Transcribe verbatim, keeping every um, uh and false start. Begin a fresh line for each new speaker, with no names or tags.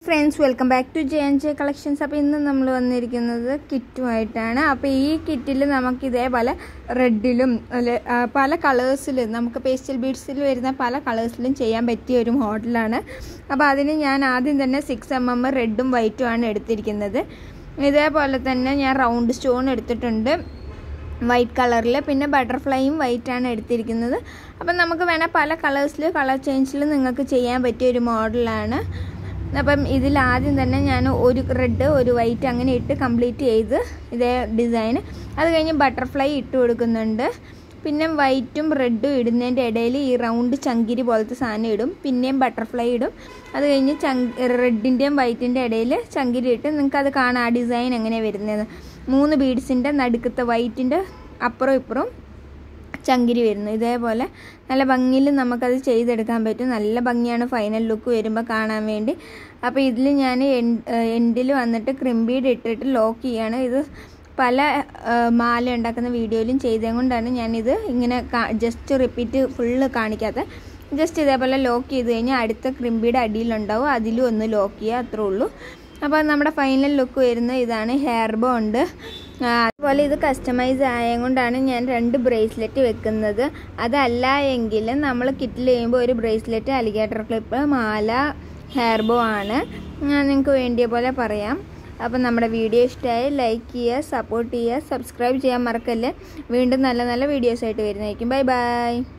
friends, welcome back to J and J Collections. അപ്പോൾ ഇന്ന് നമ്മൾ വന്നിരിക്കുന്നത് കിറ്റുമായിട്ടാണ്. അപ്പോൾ ഈ കിറ്റിൽ നമുക്ക് ഇതേപോലെ റെഡിലും പല കളേഴ്സിലും നമുക്ക് പേസ്റ്റൽ ബീഡ്സിൽ വരുന്ന പല കളേഴ്സിലും ചെയ്യാൻ പറ്റിയ ഒരു മോഡലാണ്. അപ്പോൾ അതിന് ഞാൻ ആദ്യം തന്നെ സിക്സ് എം എം റെഡും വൈറ്റും ആണ് എടുത്തിരിക്കുന്നത്. ഇതേപോലെ തന്നെ ഞാൻ റൗണ്ട് സ്റ്റോൺ എടുത്തിട്ടുണ്ട് വൈറ്റ് കളറിൽ, പിന്നെ ബട്ടർഫ്ലൈയും വൈറ്റാണ് എടുത്തിരിക്കുന്നത്. അപ്പം നമുക്ക് വേണേൽ പല കളേഴ്സിൽ കളർ ചേഞ്ചിൽ നിങ്ങൾക്ക് ചെയ്യാൻ പറ്റിയ ഒരു മോഡലാണ്. അപ്പം ഇതിൽ ആദ്യം തന്നെ ഞാൻ ഒരു റെഡ് ഒരു വൈറ്റ് അങ്ങനെ ഇട്ട് കംപ്ലീറ്റ് ചെയ്ത് ഇതേ ഡിസൈൻ. അത് കഴിഞ്ഞ് ബട്ടർഫ്ലൈ ഇട്ട് കൊടുക്കുന്നുണ്ട്. പിന്നെ വൈറ്റും റെഡും ഇടുന്നതിൻ്റെ ഇടയിൽ ഈ റൗണ്ട് ചങ്കിരി പോലത്തെ സാധനം ഇടും, പിന്നെയും ബട്ടർഫ്ലൈ ഇടും. അത് കഴിഞ്ഞ് ചങ്ക് റെഡിൻ്റെയും വൈറ്റിൻ്റെ ഇടയിൽ ചങ്കിരി ഇട്ട് നിങ്ങൾക്കത് കാണാം ആ ഡിസൈൻ എങ്ങനെയാണ് വരുന്നത്. മൂന്ന് ബീഡ്സിൻ്റെ നടുക്കത്തെ വൈറ്റിൻ്റെ അപ്പുറം ഇപ്പുറം ചങ്കിരി വരുന്നു. ഇതേപോലെ നല്ല ഭംഗിയിൽ നമുക്കത് ചെയ്തെടുക്കാൻ പറ്റും. നല്ല ഭംഗിയാണ് ഫൈനൽ ലുക്ക് വരുമ്പോൾ കാണാൻ വേണ്ടി. അപ്പോൾ ഇതിൽ ഞാൻ എൻഡിൽ വന്നിട്ട് ക്രിംബീഡ് ഇട്ടിട്ട് ലോക്ക് ചെയ്യാണ്. ഇത് പല മാല ഉണ്ടാക്കുന്ന വീഡിയോയിലും ചെയ്തത് കൊണ്ടാണ് ഞാനിത് ഇങ്ങനെ ജസ്റ്റ് റിപ്പീറ്റ് ഫുള്ള് കാണിക്കാത്ത. ജസ്റ്റ് ഇതേപോലെ ലോക്ക് ചെയ്ത് കഴിഞ്ഞാൽ അടുത്ത ക്രിംബീഡ് അടിയിലുണ്ടാവും, അതിലും ഒന്ന് ലോക്ക് ചെയ്യുക, അത്രേ ഉള്ളൂ. അപ്പോൾ നമ്മുടെ ഫൈനൽ ലുക്ക് വരുന്ന ഇതാണ്. ഹെയർ ബോ ഉണ്ട്. അതുപോലെ ഇത് കസ്റ്റമൈസ് ആയതുകൊണ്ടാണ് ഞാൻ രണ്ട് ബ്രേസ്ലെറ്റ് വെക്കുന്നത്. അതല്ല എങ്കിൽ നമ്മൾ കിറ്റിൽ ചെയ്യുമ്പോൾ ഒരു ബ്രേസ്ലെറ്റ്, അലിഗേറ്റർ ക്ലിപ്പ്, മാല, ഹെയർ ബോ ആണ്. ഞാൻ നിങ്ങൾക്ക് വേണ്ടിയ പോലെ പറയാം. അപ്പം നമ്മുടെ വീഡിയോ ഇഷ്ടമായി ലൈക്ക് ചെയ്യുക, സപ്പോർട്ട് ചെയ്യുക, സബ്സ്ക്രൈബ് ചെയ്യാൻ മറക്കല്ലേ. വീണ്ടും നല്ല നല്ല വീഡിയോസായിട്ട് വരുന്നതായിരിക്കും. Bye by.